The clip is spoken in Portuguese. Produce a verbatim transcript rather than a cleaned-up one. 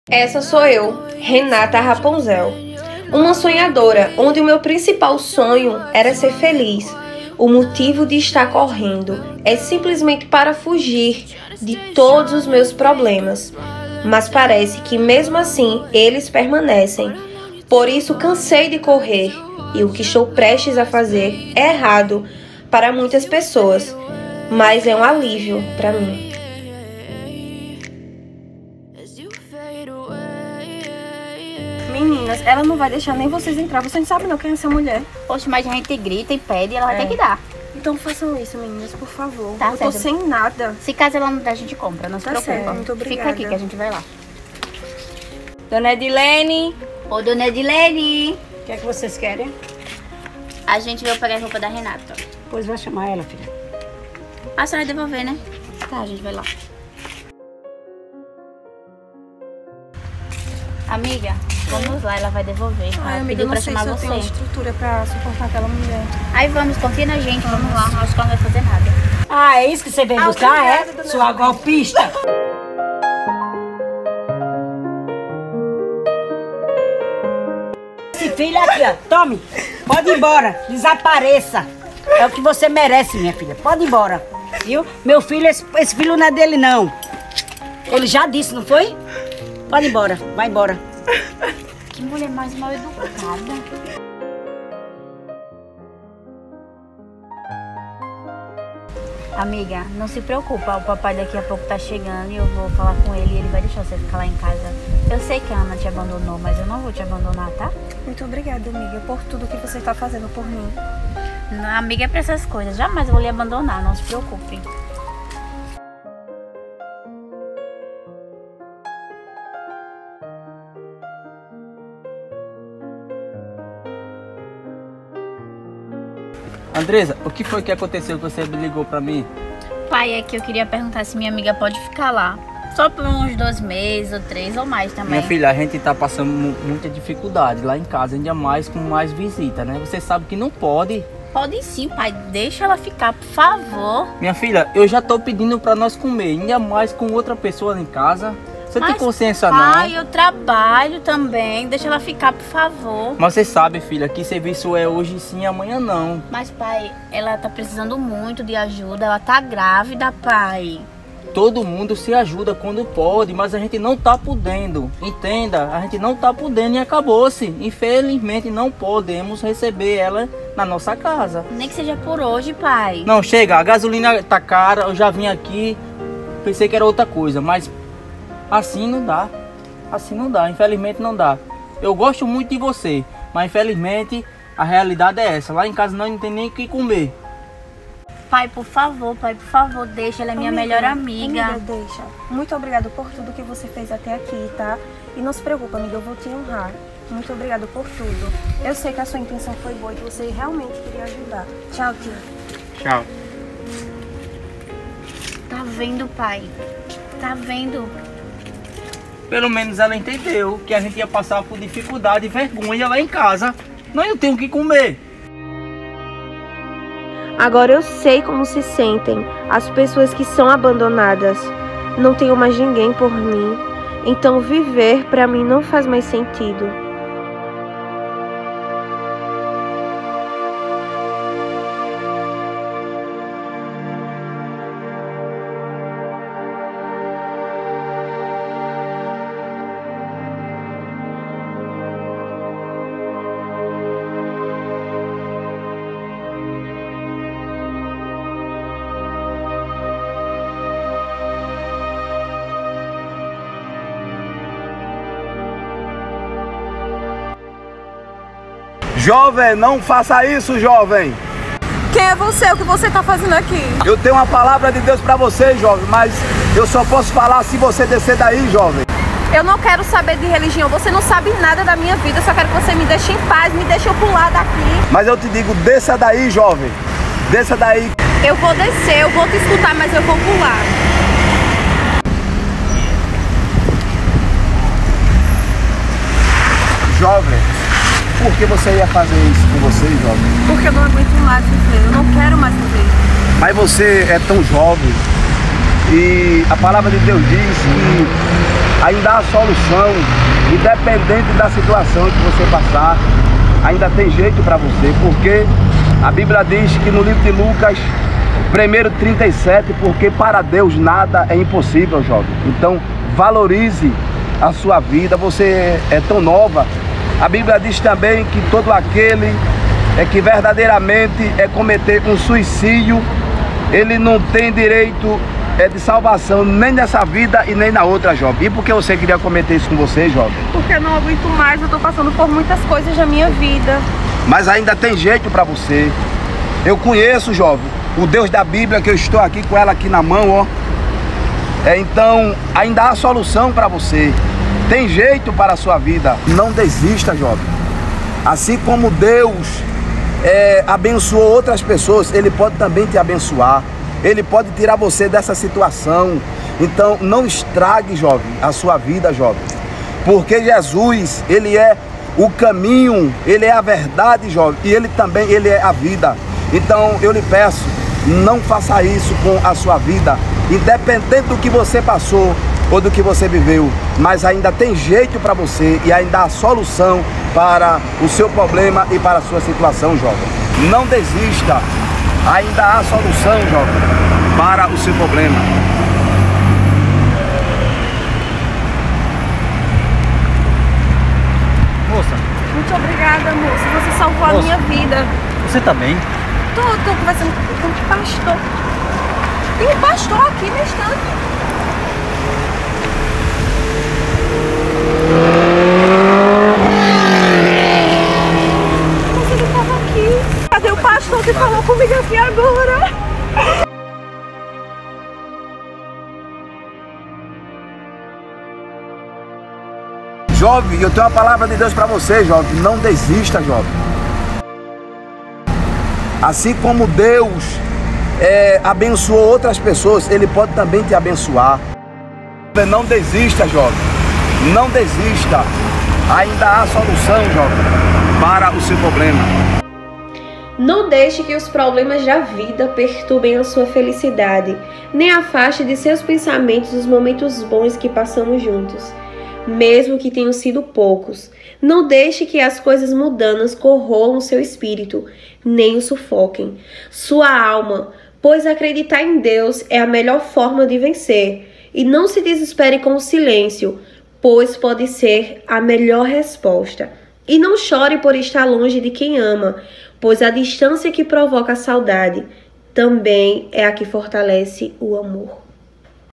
Essa sou eu, Renata Rapunzel, uma sonhadora onde o meu principal sonho era ser feliz. O motivo de estar correndo é simplesmente para fugir de todos os meus problemas, mas parece que mesmo assim eles permanecem. Por isso cansei de correr e o que estou prestes a fazer é errado para muitas pessoas, mas é um alívio para mim. Meninas, ela não vai deixar nem vocês entrar. Vocês não sabem não quem é essa mulher. Poxa, mas a gente grita e pede e ela vai É. ter que dar. Então façam isso, meninas, por favor. Tá eu tô certo. sem nada. Se caso ela não der, a gente compra, não se Tá preocupa. certo, muito obrigada. Fica aqui que a gente vai lá. Dona Edilene, Ô, dona Edilene, O que é que vocês querem? a gente veio pegar a roupa da Renata. Pois vai chamar ela, filha. A senhora vai devolver, né? Tá, a gente vai lá. Amiga, vamos lá, ela vai devolver. Ai, Ela amiga, pediu eu não pra sei chamar se eu você. tenho estrutura pra suportar aquela mulher. Aí vamos, confia na gente, vamos lá. Acho que ela não vai fazer nada. Ah, é isso que você veio Ah, buscar, obrigada, é? dona Sua Maria. golpista. Esse filho aqui, ó, tome. Pode ir embora, desapareça. É o que você merece, minha filha. Pode ir embora, viu? Meu filho, esse, esse filho não é dele, não. Ele já disse, não foi? Pode ir embora, vai embora. Que mulher mais mal educada. Amiga, não se preocupa, o papai daqui a pouco tá chegando e eu vou falar com ele e ele vai deixar você ficar lá em casa. Eu sei que a Ana te abandonou, mas eu não vou te abandonar, tá? Muito obrigada, amiga, por tudo que você tá fazendo por mim. Não, amiga é pra essas coisas, jamais eu vou lhe abandonar, não se preocupe. Andresa, o que foi que aconteceu que você me ligou pra mim? Pai, é que eu queria perguntar se minha amiga pode ficar lá. Só por uns dois meses, ou três, ou mais também. Minha filha, a gente tá passando mu- muita dificuldade lá em casa, ainda mais com mais visita, né? Você sabe que não pode. Pode sim, pai. Deixa ela ficar, por favor. Minha filha, eu já tô pedindo pra nós comer, ainda mais com outra pessoa em casa. Você tem Mas, consciência pai, não? eu trabalho também. Deixa ela ficar, por favor. Mas você sabe, filha, que serviço é hoje sim e amanhã não. Mas, pai, ela tá precisando muito de ajuda. Ela tá grávida, pai. Todo mundo se ajuda quando pode, mas a gente não tá podendo. Entenda, a gente não tá podendo e acabou-se. Infelizmente não podemos receber ela na nossa casa. Nem que seja por hoje, pai. Não, chega, a gasolina tá cara, eu já vim aqui, pensei que era outra coisa, mas assim não dá. Assim não dá, infelizmente não dá. Eu gosto muito de você, mas infelizmente a realidade é essa. Lá em casa nós não tem nem o que comer. Pai, por favor, pai, por favor, deixa. Ela é minha Amiga, melhor amiga. Amiga, deixa. Muito obrigada por tudo que você fez até aqui, tá? E não se preocupe, amiga, eu vou te honrar. Muito obrigada por tudo. Eu sei que a sua intenção foi boa e que você realmente queria ajudar. Tchau, tia. Tchau. Tá vendo, pai? Tá vendo? Pelo menos ela entendeu que a gente ia passar por dificuldade e vergonha lá em casa. Nós não temos o que comer. Agora eu sei como se sentem as pessoas que são abandonadas. Não tenho mais ninguém por mim, então viver para mim não faz mais sentido. Jovem, não faça isso, jovem. Quem é você? O que você tá fazendo aqui? Eu tenho uma palavra de Deus pra você, jovem, mas eu só posso falar se você descer daí, jovem. Eu não quero saber de religião. Você não sabe nada da minha vida. Eu só quero que você me deixe em paz, me deixe eu pular daqui. Mas eu te digo, desça daí, jovem. Desça daí. Eu vou descer, eu vou te escutar, mas eu vou pular. Jovem, por que você ia fazer isso com você, jovem? Porque eu não aguento mais viver. Eu não quero mais viver. Mas você é tão jovem. E a palavra de Deus diz que ainda há solução, independente da situação que você passar, ainda tem jeito para você, porque a Bíblia diz que no livro de Lucas, primeiro trinta e sete, porque para Deus nada é impossível, jovem. Então valorize a sua vida, você é tão nova. A Bíblia diz também que todo aquele é que verdadeiramente é cometer um suicídio, ele não tem direito é, de salvação nem nessa vida e nem na outra, jovem. E por que você queria cometer isso com você, jovem? Porque eu não aguento mais, eu tô passando por muitas coisas na minha vida. Mas ainda tem jeito para você. Eu conheço, jovem, o Deus da Bíblia, que eu estou aqui com ela aqui na mão, ó. É, então, ainda há solução para você. Tem jeito para a sua vida. Não desista, jovem. Assim como Deus é, abençoou outras pessoas, Ele pode também te abençoar. Ele pode tirar você dessa situação. Então, não estrague, jovem, a sua vida, jovem. Porque Jesus, Ele é o caminho, Ele é a verdade, jovem. E Ele também, Ele é a vida. Então, eu lhe peço, não faça isso com a sua vida. Independente do que você passou ou do que você viveu, mas ainda tem jeito para você e ainda há solução para o seu problema e para a sua situação, jovem. Não desista, ainda há solução, jovem, para o seu problema. Moça, Muito obrigada, moça. Você salvou a Moça. minha vida. você tá bem? Tô, tô conversando com o pastor. Tem um pastor aqui na estante. Mas ele tava aqui. Cadê o pastor que falou comigo aqui agora? Jovem, eu tenho uma palavra de Deus para você, jovem. Não desista, jovem. Assim como Deus é, abençoou outras pessoas, Ele pode também te abençoar. Não desista, jovem. Não desista. Ainda há solução, jovem, para o seu problema. Não deixe que os problemas da vida perturbem a sua felicidade, nem afaste de seus pensamentos os momentos bons que passamos juntos, mesmo que tenham sido poucos. Não deixe que as coisas mundanas corroam seu espírito, nem o sufoquem, sua alma, pois acreditar em Deus é a melhor forma de vencer. E não se desespere com o silêncio, pois pode ser a melhor resposta. E não chore por estar longe de quem ama, pois a distância que provoca a saudade também é a que fortalece o amor.